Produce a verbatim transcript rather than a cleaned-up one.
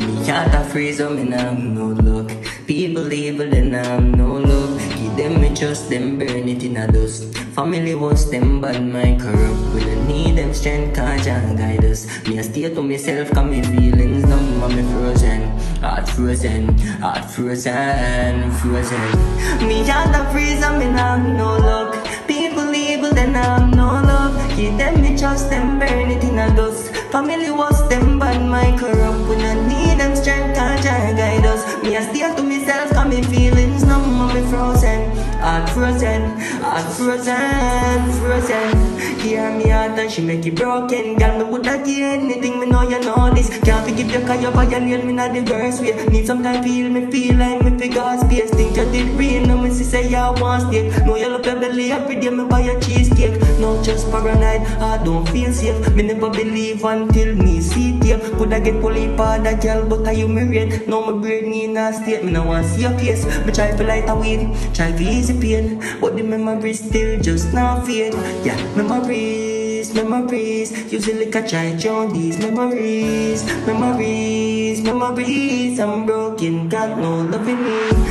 Me heart a freeze, so me nah have no luck. People evil, then I have no luck. Give them me trust, them burn it in a dust. Family was them bad, my corrupt. We don't need them strength, cause Jah guide us. Me a stay to myself, cause me feelings numb and me frozen. Heart frozen, heart frozen, frozen. Me heart a freeze and me nah have no luck. People evil, then I have no love. Give them me trust, them burn it in a dust. Family was them bad, my corrupt. We don't need them strength, cause Jah guide us. Me a stay to myself, cause me feelings numb and me frozen. Heart frozen, heart frozen, frozen. Hear me heart and she make it broken. Girl, me woulda give anything, me know you know this. Can't forgive you cause you violate me not the worst way. Need some time feel me, feel like me figure space. Think you did real, no me see say you want steak. Know you love your belly, every day me buy a cheesecake. No just paranoid, I don't feel safe. Me never believe until me see tape. Coulda get police for that girl, but are you married? Now my brain need a state, me no want see your face. Me try to light a weed, try to easy pain, but the memories still just not fade. Yeah, memories, memories. Usually I try drown these memories, memories, memories. I'm broken, got no love in me.